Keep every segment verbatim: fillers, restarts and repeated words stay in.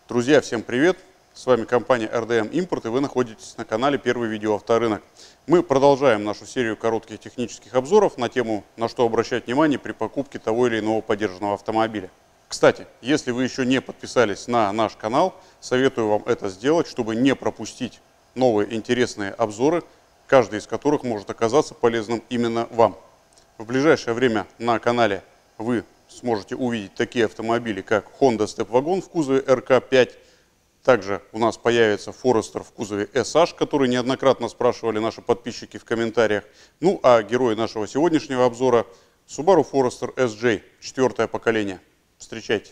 Друзья, всем привет! С вами компания эр дэ эм Импорт, и вы находитесь на канале Первый видеоавторынок. Мы продолжаем нашу серию коротких технических обзоров на тему, на что обращать внимание при покупке того или иного подержанного автомобиля. Кстати, если вы еще не подписались на наш канал, советую вам это сделать, чтобы не пропустить новые интересные обзоры, каждый из которых может оказаться полезным именно вам. В ближайшее время на канале вы сможете увидеть такие автомобили, как Honda Step Wagon в кузове эр ка пять. Также у нас появится Forester в кузове эс аш, который неоднократно спрашивали наши подписчики в комментариях. Ну а герой нашего сегодняшнего обзора Subaru Forester эс джей, четвертое поколение. Встречайте!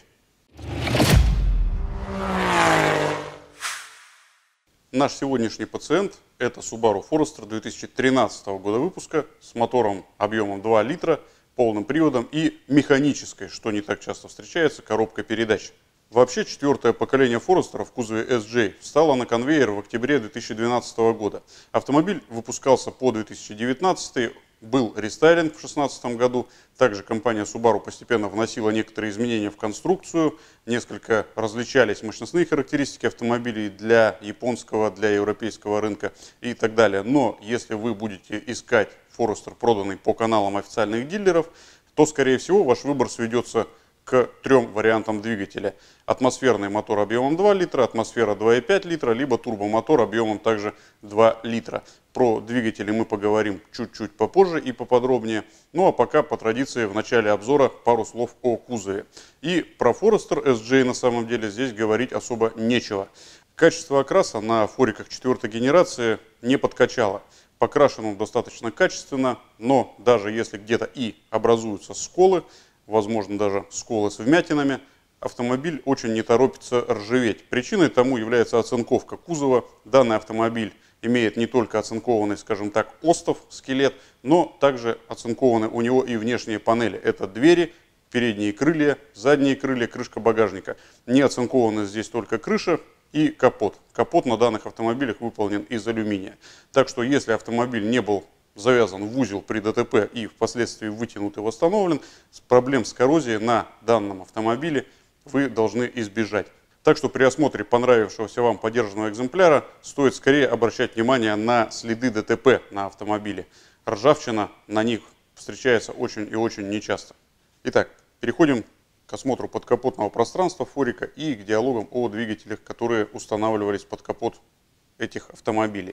Наш сегодняшний пациент – это Subaru Forester две тысячи тринадцатого года выпуска с мотором объемом два литра, полным приводом и механической, что не так часто встречается, коробкой передач. Вообще, четвертое поколение Forester в кузове эс джей встало на конвейер в октябре две тысячи двенадцатого года. Автомобиль выпускался по две тысячи девятнадцатый, был рестайлинг в две тысячи шестнадцатом году. Также компания Subaru постепенно вносила некоторые изменения в конструкцию. Несколько различались мощностные характеристики автомобилей для японского, для европейского рынка и так далее. Но если вы будете искать Forester, проданный по каналам официальных дилеров, то, скорее всего, ваш выбор сведется к трем вариантам двигателя. Атмосферный мотор объемом два литра, атмосфера два и пять литра, либо турбомотор объемом также два литра. Про двигатели мы поговорим чуть-чуть попозже и поподробнее. Ну а пока по традиции в начале обзора пару слов о кузове. И про Forester эс джей на самом деле здесь говорить особо нечего. Качество окраса на фориках четвертой генерации не подкачало. Покрашен он достаточно качественно, но даже если где-то и образуются сколы, возможно даже сколы с вмятинами, автомобиль очень не торопится ржаветь. Причиной тому является оцинковка кузова. Данный автомобиль имеет не только оцинкованный, скажем так, остов, скелет, но также оцинкованы у него и внешние панели. Это двери, передние крылья, задние крылья, крышка багажника. Не оцинкованы здесь только крыша и капот. Капот на данных автомобилях выполнен из алюминия. Так что если автомобиль не был завязан в узел при дэ тэ пэ и впоследствии вытянут и восстановлен, проблем с коррозией на данном автомобиле вы должны избежать. Так что при осмотре понравившегося вам подержанного экземпляра стоит скорее обращать внимание на следы дэ тэ пэ на автомобиле. Ржавчина на них встречается очень и очень нечасто. Итак, переходим к осмотру подкапотного пространства форика и к диалогам о двигателях, которые устанавливались под капот этих автомобилей.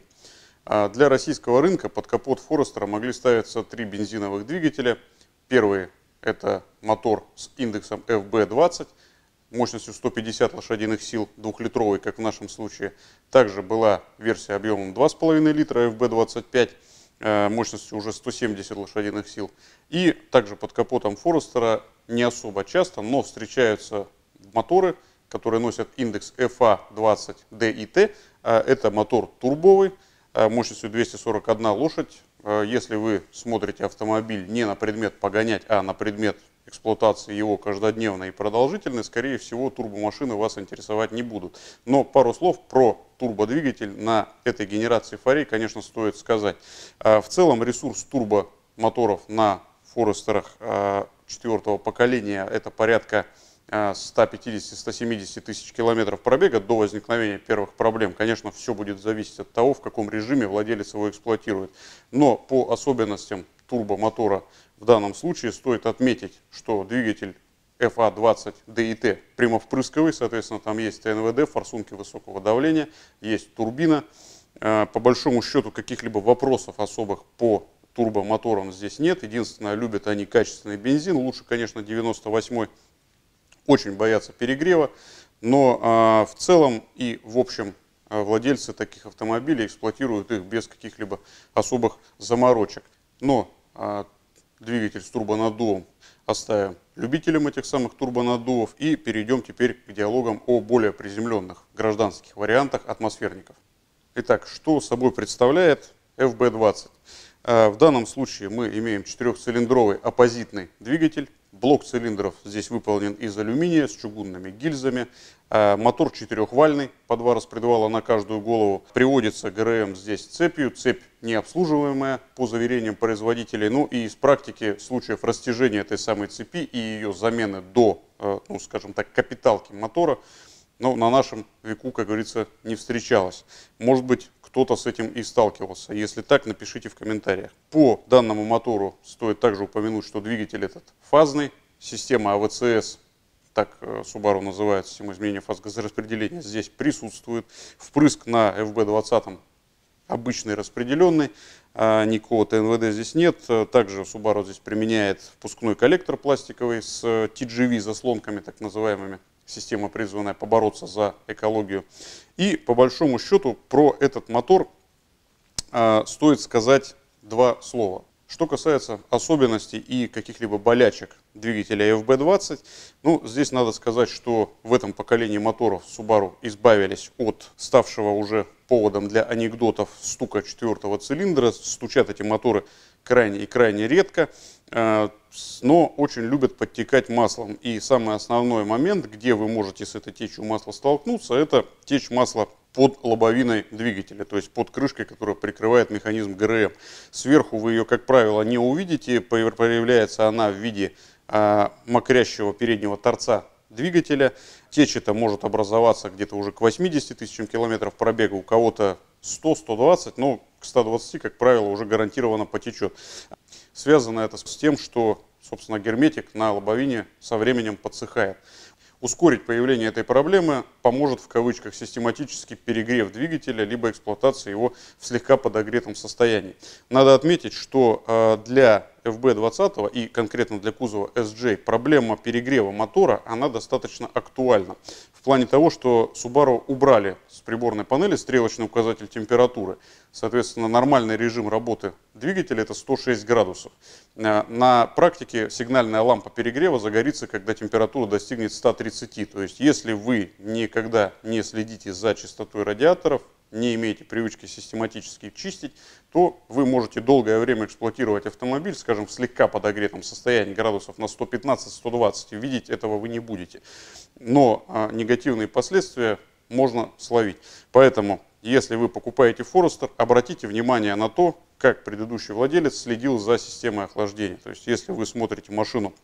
Для российского рынка под капот Forester могли ставиться три бензиновых двигателя. Первый – это мотор с индексом эф бэ двадцать, мощностью сто пятьдесят лошадиных сил, двухлитровый, как в нашем случае. Также была версия объемом два и пять литра эф бэ двадцать пять, мощностью уже сто семьдесят лошадиных сил. И также под капотом Forester не особо часто, но встречаются моторы, которые носят индекс эф а двадцать дэ и тэ. Это мотор турбовый, мощностью двести сорок одна лошадь. Если вы смотрите автомобиль не на предмет погонять, а на предмет эксплуатации его каждодневной и продолжительной, скорее всего, турбомашины вас интересовать не будут. Но пару слов про турбодвигатель на этой генерации форей, конечно, стоит сказать. В целом ресурс турбомоторов на Форестерах четвертого поколения это порядка ста пятидесяти — ста семидесяти тысяч километров пробега до возникновения первых проблем. Конечно, все будет зависеть от того, в каком режиме владелец его эксплуатирует. Но по особенностям турбомотора в данном случае стоит отметить, что двигатель эф а двадцать дэ и тэ прямовпрысковый, соответственно, там есть тэ эн вэ дэ, форсунки высокого давления, есть турбина. По большому счету каких-либо вопросов особых по турбомоторам здесь нет. Единственное, любят они качественный бензин. Лучше, конечно, девяносто восьмой. Очень боятся перегрева, но э, в целом и в общем э, владельцы таких автомобилей эксплуатируют их без каких-либо особых заморочек. Но э, двигатель с турбонаддувом оставим любителям этих самых турбонаддувов и перейдем теперь к диалогам о более приземленных гражданских вариантах атмосферников. Итак, что собой представляет эф бэ двадцать? Э, в данном случае мы имеем четырехцилиндровый оппозитный двигатель. Блок цилиндров здесь выполнен из алюминия с чугунными гильзами. Мотор четырехвальный, по два распредвала на каждую голову. Приводится гэ эр эм здесь цепью, цепь необслуживаемая по заверениям производителей. Ну и из практики случаев растяжения этой самой цепи и ее замены до, ну скажем так, капиталки мотора но на нашем веку, как говорится, не встречалось. Может быть, кто-то с этим и сталкивался. Если так, напишите в комментариях. По данному мотору стоит также упомянуть, что двигатель этот фазный, система а вэ цэ эс, так Subaru называет, система изменения фаз газораспределения, здесь присутствует. Впрыск на эф бэ двадцать обычный распределенный, никакого тэ эн вэ дэ здесь нет. Также Subaru здесь применяет впускной коллектор пластиковый с ти джи ви заслонками, так называемыми. Система, призванная побороться за экологию. И по большому счету про этот мотор э, стоит сказать два слова. Что касается особенностей и каких-либо болячек двигателя эф бэ двадцать, ну, здесь надо сказать, что в этом поколении моторов Subaru избавились от ставшего уже поводом для анекдотов стука четвертого цилиндра. Стучат эти моторы крайне и крайне редко, но очень любят подтекать маслом. И самый основной момент, где вы можете с этой течью масла столкнуться, это течь масла под лобовиной двигателя, то есть под крышкой, которая прикрывает механизм гэ эр эм. Сверху вы ее, как правило, не увидите, появляется она в виде а, мокрящего переднего торца двигателя. Течь это может образоваться где-то уже к восьмидесяти тысячам километров пробега, у кого-то сто — сто двадцать, но к ста двадцати, как правило, уже гарантированно потечет. Связано это с тем, что, собственно, герметик на лобовине со временем подсыхает. Ускорить появление этой проблемы поможет в кавычках систематический перегрев двигателя, либо эксплуатация его в слегка подогретом состоянии. Надо отметить, что для эф бэ двадцать и конкретно для кузова эс джей проблема перегрева мотора, она достаточно актуальна. В плане того, что Subaru убрали с приборной панели стрелочный указатель температуры. Соответственно, нормальный режим работы двигателя это сто шесть градусов. На практике сигнальная лампа перегрева загорится, когда температура достигнет ста тридцати. То есть, если вы никогда не следите за чистотой радиаторов, не имеете привычки систематически чистить, то вы можете долгое время эксплуатировать автомобиль, скажем, в слегка подогретом состоянии, градусов на сто пятнадцать — сто двадцать. Видеть этого вы не будете. Но а, негативные последствия можно словить. Поэтому, если вы покупаете Forester, обратите внимание на то, как предыдущий владелец следил за системой охлаждения. То есть, если вы смотрите машину,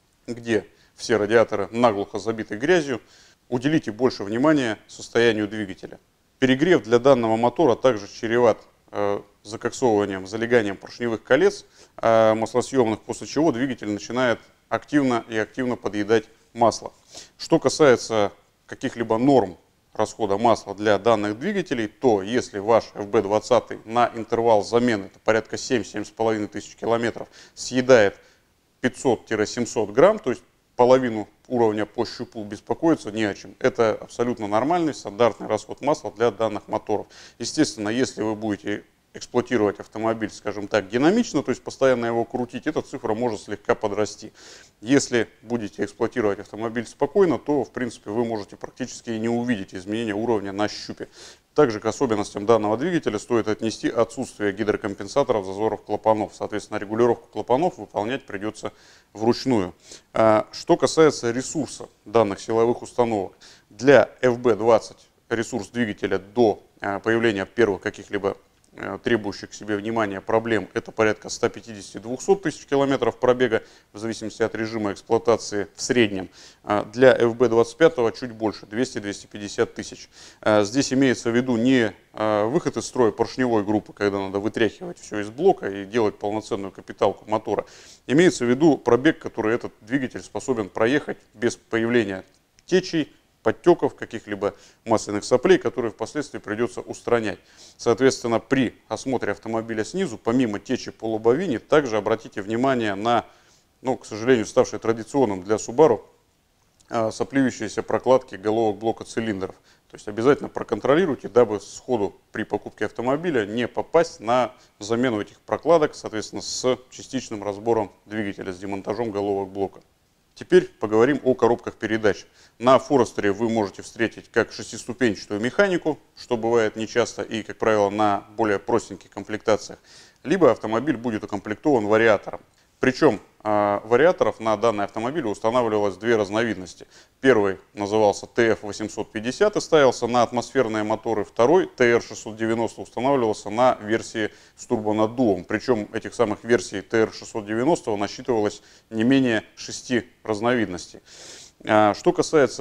где все радиаторы наглухо забиты грязью, уделите больше внимания состоянию двигателя. Перегрев для данного мотора также чреват э, закоксовыванием, залеганием поршневых колец э, маслосъемных, после чего двигатель начинает активно и активно подъедать масло. Что касается каких-либо норм расхода масла для данных двигателей, то если ваш эф бэ двадцать на интервал замены, это порядка семь — семь с половиной тысяч километров, съедает пятьсот — семьсот грамм, то есть половину уровня по щупу, беспокоиться не о чем. Это абсолютно нормальный стандартный расход масла для данных моторов. Естественно, если вы будете эксплуатировать автомобиль, скажем так, динамично, то есть постоянно его крутить, эта цифра может слегка подрасти. Если будете эксплуатировать автомобиль спокойно, то, в принципе, вы можете практически и не увидеть изменения уровня на щупе. Также к особенностям данного двигателя стоит отнести отсутствие гидрокомпенсаторов зазоров клапанов. Соответственно, регулировку клапанов выполнять придется вручную. Что касается ресурса данных силовых установок, для эф бэ двадцать ресурс двигателя до появления первых каких-либо требующих к себе внимания проблем, это порядка ста пятидесяти — двухсот тысяч километров пробега, в зависимости от режима эксплуатации в среднем. Для эф бэ двадцать пять чуть больше, двести — двести пятьдесят тысяч. Здесь имеется в виду не выход из строя поршневой группы, когда надо вытряхивать все из блока и делать полноценную капиталку мотора. Имеется в виду пробег, который этот двигатель способен проехать без появления течей, подтеков, каких-либо масляных соплей, которые впоследствии придется устранять. Соответственно, при осмотре автомобиля снизу, помимо течи по лобовине, также обратите внимание на, ну, к сожалению, ставшие традиционным для Subaru, сопливающиеся прокладки головок блока цилиндров. То есть обязательно проконтролируйте, дабы сходу при покупке автомобиля не попасть на замену этих прокладок, соответственно, с частичным разбором двигателя, с демонтажом головок блока. Теперь поговорим о коробках передач. На Forester вы можете встретить как шестиступенчатую механику, что бывает нечасто и, как правило, на более простеньких комплектациях, либо автомобиль будет укомплектован вариатором. Причем э, вариаторов на данный автомобиль устанавливалось две разновидности. Первый назывался тэ эф восемьсот пятьдесят и ставился на атмосферные моторы. Второй, тэ эр шестьсот девяносто, устанавливался на версии с турбонаддувом. Причем этих самых версий тэ эр шестьсот девяносто насчитывалось не менее шести разновидностей. Э, что касается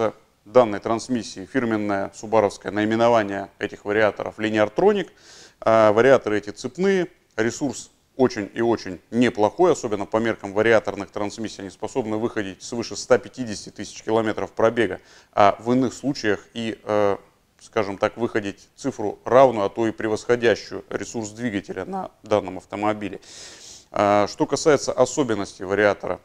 данной трансмиссии фирменное субаровское наименование этих вариаторов Lineartronic. Вариаторы эти цепные, ресурс очень и очень неплохой, особенно по меркам вариаторных трансмиссий. Они способны выходить свыше ста пятидесяти тысяч километров пробега, а в иных случаях и, скажем так, выходить цифру равную, а то и превосходящую ресурс двигателя на данном автомобиле. Что касается особенностей вариатора,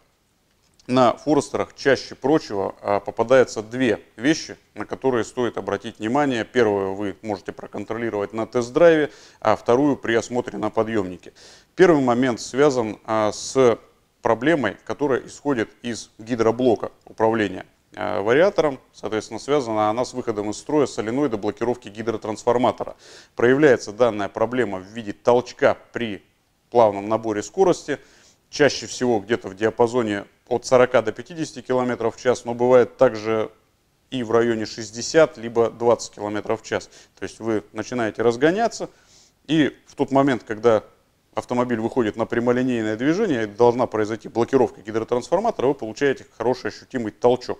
на Форестерах чаще прочего попадаются две вещи, на которые стоит обратить внимание. Первую вы можете проконтролировать на тест-драйве, а вторую при осмотре на подъемнике. Первый момент связан с проблемой, которая исходит из гидроблока управления вариатором. Соответственно, связана она с выходом из строя соленоида блокировки гидротрансформатора. Проявляется данная проблема в виде толчка при плавном наборе скорости. Чаще всего где-то в диапазоне от сорока до пятидесяти километров в час, но бывает также и в районе шестидесяти либо двадцати километров в час. То есть вы начинаете разгоняться, и в тот момент, когда автомобиль выходит на прямолинейное движение, должна произойти блокировка гидротрансформатора, вы получаете хороший ощутимый толчок.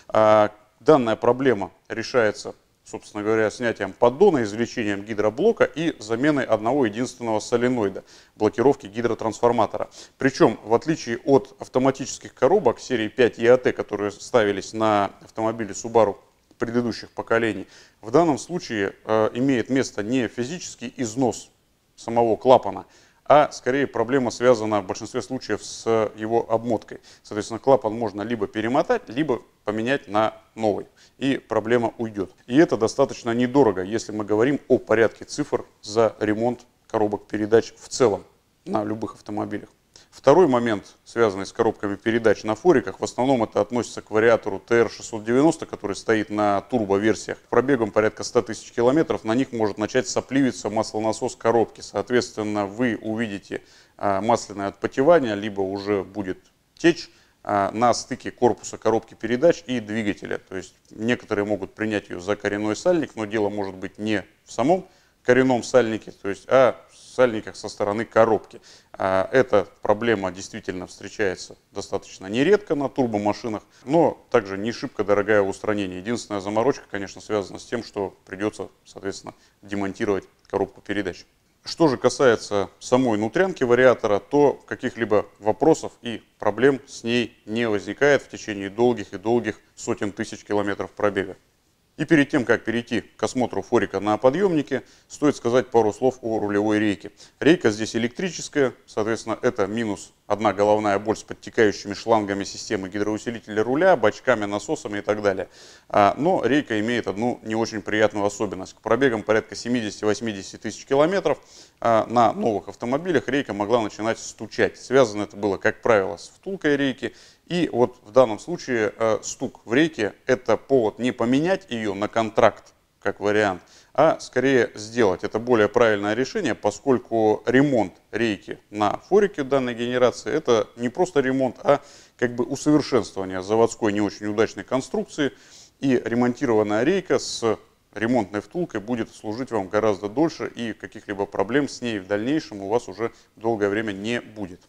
Данная проблема решается, собственно говоря, снятием поддона, извлечением гидроблока и заменой одного единственного соленоида блокировки гидротрансформатора. Причем, в отличие от автоматических коробок серии пять и а тэ, которые ставились на автомобиле Subaru предыдущих поколений, в данном случае э, имеет место не физический износ самого клапана, а скорее проблема связана в большинстве случаев с его обмоткой. Соответственно, клапан можно либо перемотать, либо поменять на новый, и проблема уйдет. И это достаточно недорого, если мы говорим о порядке цифр за ремонт коробок передач в целом на любых автомобилях. Второй момент, связанный с коробками передач на фориках, в основном это относится к вариатору тэ эр шестьсот девяносто, который стоит на турбо-версиях. Пробегом порядка ста тысяч километров на них может начать сопливиться маслонасос коробки. Соответственно, вы увидите масляное отпотевание, либо уже будет течь на стыке корпуса коробки передач и двигателя. То есть некоторые могут принять ее за коренной сальник, но дело может быть не в самом коренном сальнике, то есть, а в сальниках со стороны коробки. Эта проблема действительно встречается достаточно нередко на турбомашинах, но также не шибко дорогая в устранении. Единственная заморочка, конечно, связана с тем, что придется, соответственно, демонтировать коробку передач. Что же касается самой внутрянки вариатора, то каких-либо вопросов и проблем с ней не возникает в течение долгих и долгих сотен тысяч километров пробега. И перед тем, как перейти к осмотру форика на подъемнике, стоит сказать пару слов о рулевой рейке. Рейка здесь электрическая, соответственно, это минус одна головная боль с подтекающими шлангами системы гидроусилителя руля, бачками, насосами и так далее. Но рейка имеет одну не очень приятную особенность. К пробегам порядка семидесяти-восьмидесяти тысяч километров на новых автомобилях рейка могла начинать стучать. Связано это было, как правило, с втулкой рейки. И вот в данном случае э, стук в рейке – это повод не поменять ее на контракт, как вариант, а скорее сделать. Это более правильное решение, поскольку ремонт рейки на форике данной генерации – это не просто ремонт, а как бы усовершенствование заводской не очень удачной конструкции. И ремонтированная рейка с ремонтной втулкой будет служить вам гораздо дольше, и каких-либо проблем с ней в дальнейшем у вас уже долгое время не будет.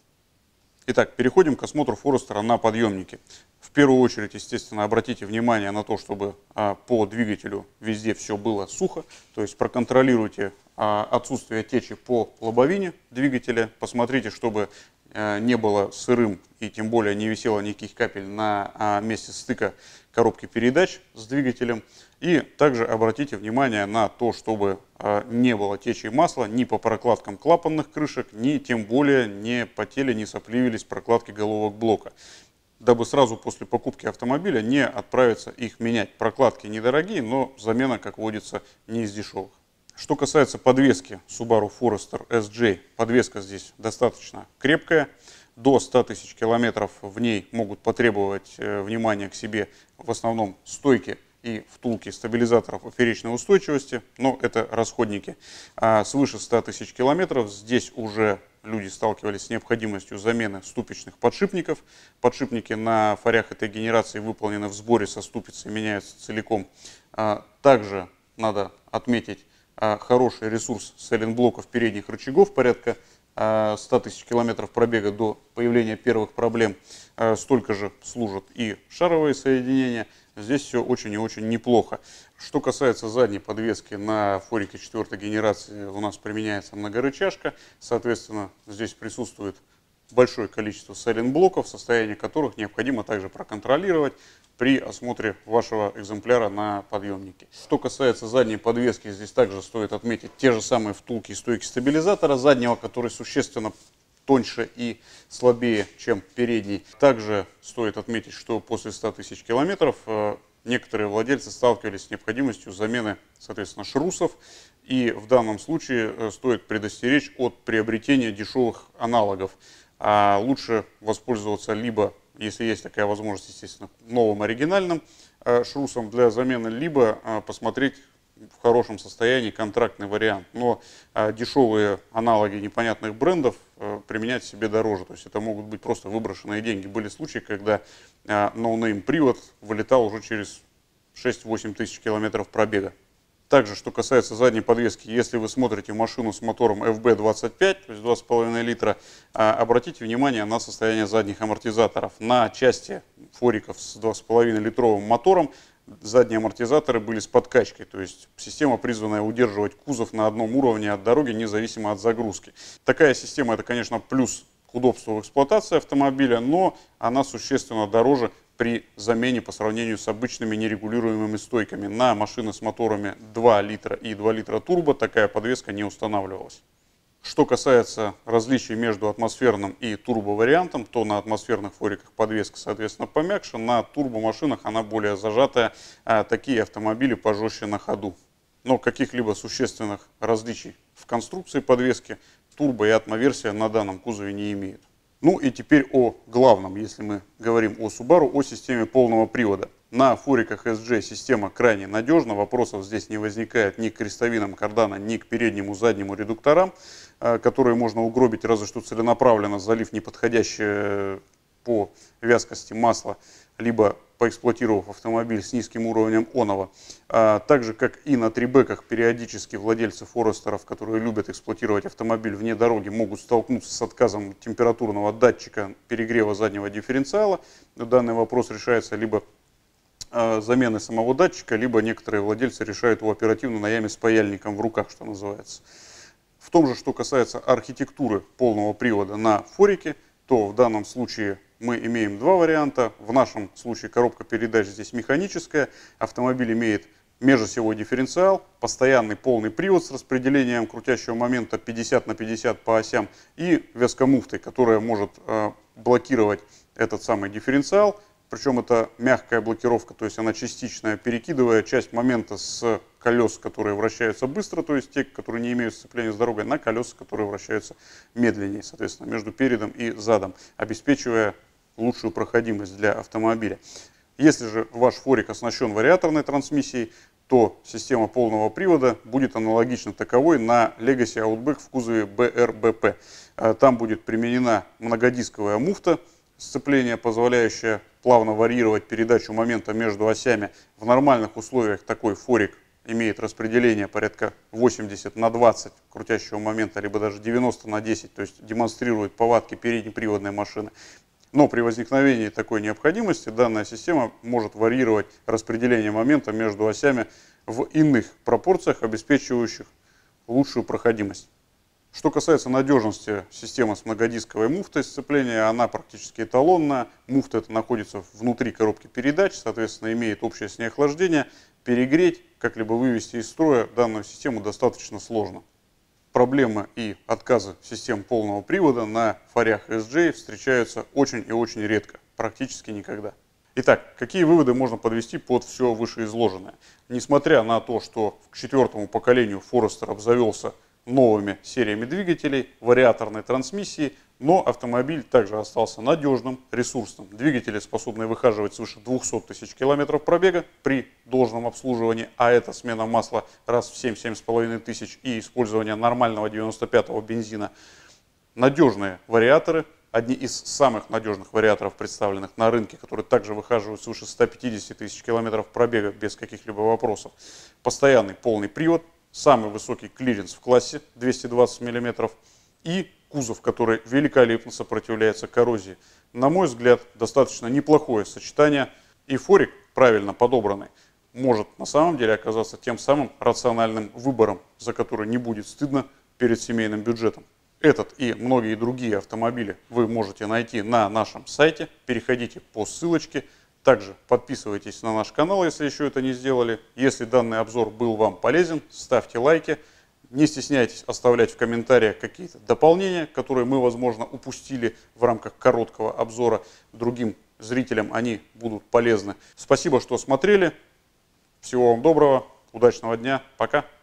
Итак, переходим к осмотру Форестера на подъемнике. В первую очередь, естественно, обратите внимание на то, чтобы а, по двигателю везде все было сухо. То есть проконтролируйте а, отсутствие течи по лобовине двигателя. Посмотрите, чтобы а, не было сырым и тем более не висело никаких капель на а, месте стыка коробки передач с двигателем. И также обратите внимание на то, чтобы а, не было течи масла ни по прокладкам клапанных крышек, ни тем более не потели, не сопливились прокладки головок блока, дабы сразу после покупки автомобиля не отправиться их менять. Прокладки недорогие, но замена, как водится, не из дешевых. Что касается подвески Subaru Forester эс джей, подвеска здесь достаточно крепкая. До ста тысяч километров в ней могут потребовать э, внимания к себе в основном стойки и втулки стабилизаторов поперечной устойчивости, но это расходники. А свыше ста тысяч километров здесь уже люди сталкивались с необходимостью замены ступичных подшипников. Подшипники на фарях этой генерации выполнены в сборе со ступицей, меняются целиком. А также надо отметить а, хороший ресурс сайлентблоков передних рычагов, порядка ста тысяч километров пробега до появления первых проблем, столько же служат и шаровые соединения. Здесь все очень и очень неплохо. Что касается задней подвески, на форике четвертой генерации у нас применяется многорычажка. Соответственно, здесь присутствует большое количество сайлент-блоков, состояние которых необходимо также проконтролировать при осмотре вашего экземпляра на подъемнике. Что касается задней подвески, здесь также стоит отметить те же самые втулки и стойки стабилизатора заднего, которые существенно тоньше и слабее, чем передний. Также стоит отметить, что после ста тысяч километров некоторые владельцы сталкивались с необходимостью замены, соответственно, шрусов. И в данном случае стоит предостеречь от приобретения дешевых аналогов. А лучше воспользоваться либо, если есть такая возможность, естественно, новым оригинальным шрусом для замены, либо посмотреть в хорошем состоянии контрактный вариант. Но а, дешевые аналоги непонятных брендов а, применять себе дороже. То есть это могут быть просто выброшенные деньги. Были случаи, когда а, ноунейм привод вылетал уже через шесть-восемь тысяч километров пробега. Также, что касается задней подвески, если вы смотрите машину с мотором эф би двадцать пять, то есть два с половиной литра, а, обратите внимание на состояние задних амортизаторов. На части фориков с два с половиной литровым мотором задние амортизаторы были с подкачкой, то есть система, призванная удерживать кузов на одном уровне от дороги, независимо от загрузки. Такая система — это, конечно, плюс к удобству в эксплуатации автомобиля, но она существенно дороже при замене по сравнению с обычными нерегулируемыми стойками. На машины с моторами два литра и два литра турбо такая подвеска не устанавливалась. Что касается различий между атмосферным и турбо-вариантом, то на атмосферных фориках подвеска, соответственно, помягче, на турбомашинах она более зажатая, а такие автомобили пожестче на ходу. Но каких-либо существенных различий в конструкции подвески турбо и атмо-версия на данном кузове не имеют. Ну и теперь о главном, если мы говорим о Subaru, о системе полного привода. На фориках эс джей система крайне надежна, вопросов здесь не возникает ни к крестовинам кардана, ни к переднему заднему редукторам, которые можно угробить разве что целенаправленно, залив неподходящее по вязкости масло, либо поэксплуатировав автомобиль с низким уровнем онова. А также, как и на трибеках, периодически владельцы форестеров, которые любят эксплуатировать автомобиль вне дороги, могут столкнуться с отказом температурного датчика перегрева заднего дифференциала. Данный вопрос решается либо замены самого датчика, либо некоторые владельцы решают его оперативно на яме с паяльником в руках, что называется. В том же, что касается архитектуры полного привода на форике, то в данном случае мы имеем два варианта. В нашем случае коробка передач здесь механическая. Автомобиль имеет межосевой дифференциал, постоянный полный привод с распределением крутящего момента пятьдесят на пятьдесят по осям и вязкомуфтой, которая может э, блокировать этот самый дифференциал. Причем это мягкая блокировка, то есть она частичная, перекидывая часть момента с колес, которые вращаются быстро, то есть те, которые не имеют сцепления с дорогой, на колеса, которые вращаются медленнее, соответственно, между передом и задом, обеспечивая лучшую проходимость для автомобиля. Если же ваш форик оснащен вариаторной трансмиссией, то система полного привода будет аналогична таковой на Legacy Outback в кузове бэ эр бэ пэ. Там будет применена многодисковая муфта, сцепление, позволяющее плавно варьировать передачу момента между осями. В нормальных условиях такой форик имеет распределение порядка восемьдесят на двадцать крутящего момента, либо даже девяносто на десять, то есть демонстрирует повадки переднеприводной машины. Но при возникновении такой необходимости данная система может варьировать распределение момента между осями в иных пропорциях, обеспечивающих лучшую проходимость. Что касается надежности системы с многодисковой муфтой сцепления, она практически эталонная. Муфта эта находится внутри коробки передач, соответственно, имеет общее с ней охлаждение. Перегреть, как-либо вывести из строя данную систему достаточно сложно. Проблемы и отказы систем полного привода на форях эс джей встречаются очень и очень редко, практически никогда. Итак, какие выводы можно подвести под все вышеизложенное? Несмотря на то, что к четвертому поколению Forester обзавелся новыми сериями двигателей, вариаторной трансмиссии, но автомобиль также остался надежным, ресурсным. Двигатели способны выхаживать свыше двухсот тысяч километров пробега при должном обслуживании, а это смена масла раз в семь-семь с половиной тысяч и использование нормального девяносто пятого бензина. Надежные вариаторы, одни из самых надежных вариаторов, представленных на рынке, которые также выхаживают свыше ста пятидесяти тысяч километров пробега без каких-либо вопросов. Постоянный полный привод, самый высокий клиренс в классе двести двадцать миллиметров и кузов, который великолепно сопротивляется коррозии. На мой взгляд, достаточно неплохое сочетание. И форик, правильно подобранный, может на самом деле оказаться тем самым рациональным выбором, за который не будет стыдно перед семейным бюджетом. Этот и многие другие автомобили вы можете найти на нашем сайте. Переходите по ссылочке. Также подписывайтесь на наш канал, если еще это не сделали. Если данный обзор был вам полезен, ставьте лайки. Не стесняйтесь оставлять в комментариях какие-то дополнения, которые мы, возможно, упустили в рамках короткого обзора. Другим зрителям они будут полезны. Спасибо, что смотрели. Всего вам доброго, удачного дня. Пока.